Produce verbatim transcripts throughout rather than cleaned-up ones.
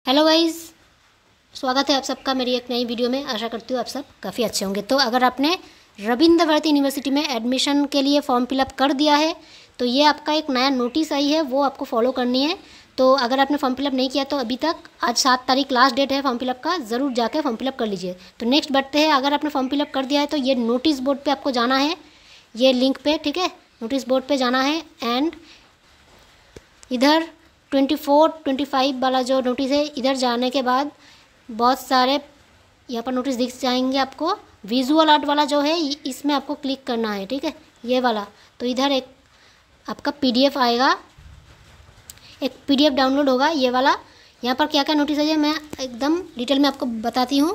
Hello guys, स्वागत है आप सबका मेरी एक नई वीडियो में। आशा करती हूँ आप सब काफ़ी अच्छे होंगे। तो अगर आपने रविंद्र भारती यूनिवर्सिटी में एडमिशन के लिए फॉर्म फिलअप कर दिया है तो ये आपका एक नया नोटिस आई है, वो आपको फॉलो करनी है। तो अगर आपने फॉर्म फिलअप नहीं किया तो अभी तक, आज सात तारीख लास्ट डेट है फॉर्म फिलअप का, ज़रूर जाके फॉर्म फिलअप कर लीजिए। तो नेक्स्ट बढ़ते हैं। अगर आपने फॉर्म फिलअप कर दिया है तो ये नोटिस बोर्ड पर आपको जाना है, ये लिंक पे, ठीक है। नोटिस बोर्ड पर जाना है एंड इधर ट्वेंटी फोर ट्वेंटी फाइव वाला जो नोटिस है, इधर जाने के बाद बहुत सारे यहाँ पर नोटिस दिख जाएंगे आपको। विजुअल आर्ट वाला जो है इसमें आपको क्लिक करना है, ठीक है, ये वाला। तो इधर एक आपका पीडीएफ आएगा, एक पीडीएफ डाउनलोड होगा, ये वाला। यहाँ पर क्या क्या नोटिस है ये मैं एकदम डिटेल में आपको बताती हूँ।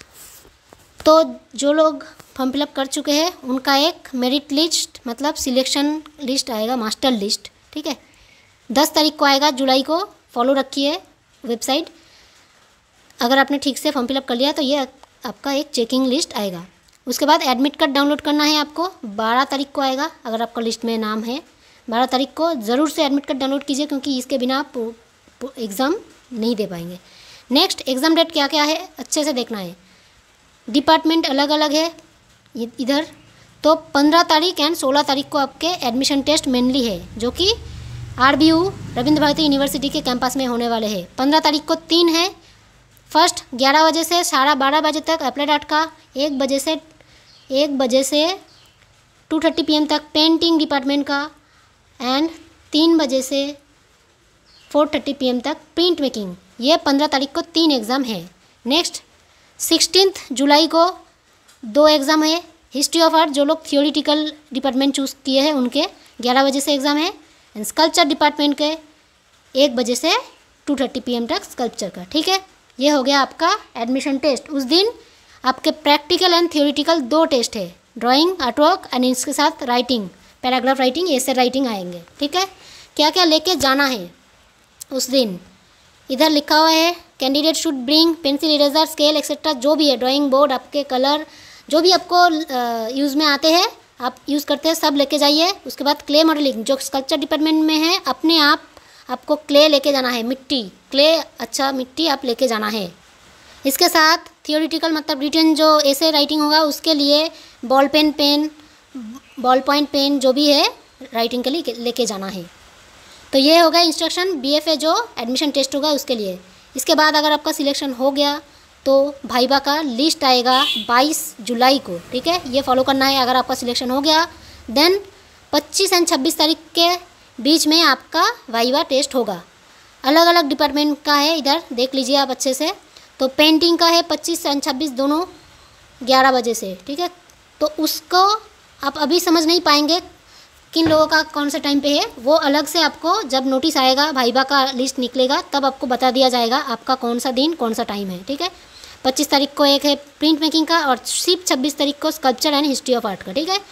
तो जो लोग फॉर्म फिलअप कर चुके हैं उनका एक मेरिट लिस्ट, मतलब सिलेक्शन लिस्ट आएगा, मास्टर लिस्ट, ठीक है। दस तारीख को आएगा, जुलाई को। फॉलो रखिए वेबसाइट। अगर आपने ठीक से फॉर्म फिलअप कर लिया तो ये आपका एक चेकिंग लिस्ट आएगा। उसके बाद एडमिट कार्ड डाउनलोड करना है आपको, बारह तारीख को आएगा। अगर आपका लिस्ट में नाम है, बारह तारीख को ज़रूर से एडमिट कार्ड डाउनलोड कीजिए, क्योंकि इसके बिना आप एग्ज़ाम नहीं दे पाएंगे। नेक्स्ट, एग्ज़ाम डेट क्या क्या है अच्छे से देखना है। डिपार्टमेंट अलग अलग है इधर। तो पंद्रह तारीख एंड सोलह तारीख को आपके एडमिशन टेस्ट मेनली है, जो कि R B U Rabindra Bharati university के कैंपस में होने वाले हैं। पंद्रह तारीख को तीन है। फर्स्ट ग्यारह बजे से साढ़े बारह बजे तक अप्लाइड आर्ट का, एक बजे से एक बजे से टू थर्टी पी एम तक पेंटिंग डिपार्टमेंट का, एंड तीन बजे से फोर थर्टी पी एम तक प्रिंट मेकिंग। ये पंद्रह तारीख को तीन एग्ज़ाम है। नेक्स्ट, सिक्सटीन्थ जुलाई को दो एग्ज़ाम है। हिस्ट्री ऑफ आर्ट जो लोग थियोरिटिकल डिपार्टमेंट चूज़ किए हैं उनके ग्यारह बजे से एग्ज़ाम है। एंड स्कल्पचर डिपार्टमेंट के एक बजे से टू थर्टी पी एम तक स्कल्पचर का, ठीक है। ये हो गया आपका एडमिशन टेस्ट। उस दिन आपके प्रैक्टिकल एंड थियोरिटिकल दो टेस्ट है, ड्राइंग, आर्टवर्क एंड इसके साथ राइटिंग, पैराग्राफ राइटिंग, ऐसे राइटिंग आएंगे, ठीक है। क्या क्या लेके जाना है उस दिन, इधर लिखा हुआ है। Candidate should bring pencil, eraser, scale etcetera, जो भी है, ड्राइंग बोर्ड, आपके कलर जो भी आपको यूज़ में आते हैं, आप यूज़ करते हैं, सब लेके जाइए। उसके बाद क्ले मॉडलिंग जो स्कल्पचर डिपार्टमेंट में है, अपने आप आपको क्ले लेके जाना है, मिट्टी, क्ले, अच्छा मिट्टी आप लेके जाना है। इसके साथ थियोरिटिकल मतलब रिटन जो ऐसे राइटिंग होगा उसके लिए ball pen pen ball point pen जो भी है राइटिंग के लिए लेके जाना है। तो ये होगा इंस्ट्रक्शन बी एफ ए जो एडमिशन टेस्ट होगा उसके लिए। इसके बाद अगर आपका सिलेक्शन हो गया तो भाईबा का लिस्ट आएगा बाईस जुलाई को, ठीक है। ये फॉलो करना है। अगर आपका सिलेक्शन हो गया देन पच्चीस एंड छब्बीस तारीख के बीच में आपका वाइवा टेस्ट होगा। अलग अलग डिपार्टमेंट का है, इधर देख लीजिए आप अच्छे से। तो पेंटिंग का है पच्चीस एंड छब्बीस दोनों ग्यारह बजे से, ठीक है। तो उसको आप अभी समझ नहीं पाएंगे किन लोगों का कौन सा टाइम पे है, वो अलग से आपको जब नोटिस आएगा, भाईबा का लिस्ट निकलेगा, तब आपको बता दिया जाएगा आपका कौन सा दिन कौन सा टाइम है, ठीक है। पच्चीस तारीख को एक है प्रिंट मेकिंग का और सिर्फ छब्बीस तारीख को sculpture and history of art का, ठीक है।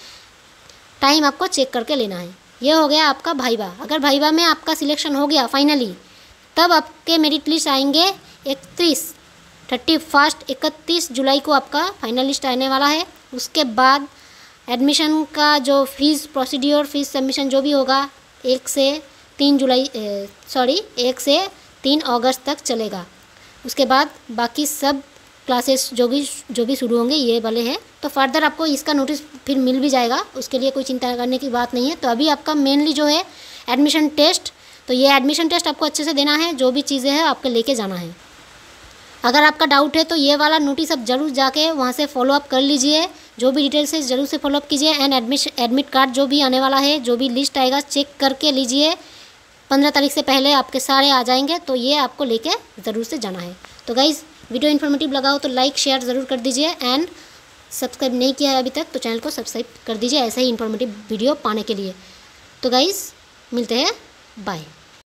टाइम आपको चेक करके लेना है। ये हो गया आपका भाईबा। अगर भाईबा में आपका सिलेक्शन हो गया फाइनली, तब आपके मेरिट लिस्ट आएंगे इकतीस थर्टी फर्स्ट इकतीस जुलाई को आपका फाइनल लिस्ट आने वाला है। उसके बाद एडमिशन का जो फीस प्रोसीड्योर, फीस सबमिशन जो भी होगा, एक से तीन जुलाई सॉरी एक से तीन अगस्त तक चलेगा। उसके बाद बाकी सब क्लासेस जो भी जो भी शुरू होंगे ये वाले हैं। तो फर्दर आपको इसका नोटिस फिर मिल भी जाएगा, उसके लिए कोई चिंता करने की बात नहीं है। तो अभी आपका मेनली जो है एडमिशन टेस्ट, तो ये एडमिशन टेस्ट आपको अच्छे से देना है, जो भी चीज़ें हैं आपको लेके जाना है। अगर आपका डाउट है तो ये वाला नोटिस आप जरूर जाके वहाँ से फॉलो अप कर लीजिए, जो भी डिटेल्स है ज़रूर से फॉलो अप कीजिए। एंड एडमिशन एडमिट कार्ड जो भी आने वाला है, जो भी लिस्ट आएगा, चेक करके लीजिए। पंद्रह तारीख से पहले आपके सारे आ जाएंगे, तो ये आपको लेके ज़रूर से जाना है। तो गाइज़, वीडियो इन्फॉर्मेटिव लगा हो तो लाइक शेयर ज़रूर कर दीजिए, एंड सब्सक्राइब नहीं किया है अभी तक तो चैनल को सब्सक्राइब कर दीजिए ऐसे ही इन्फॉर्मेटिव वीडियो पाने के लिए। तो गाइज़, मिलते हैं, बाय।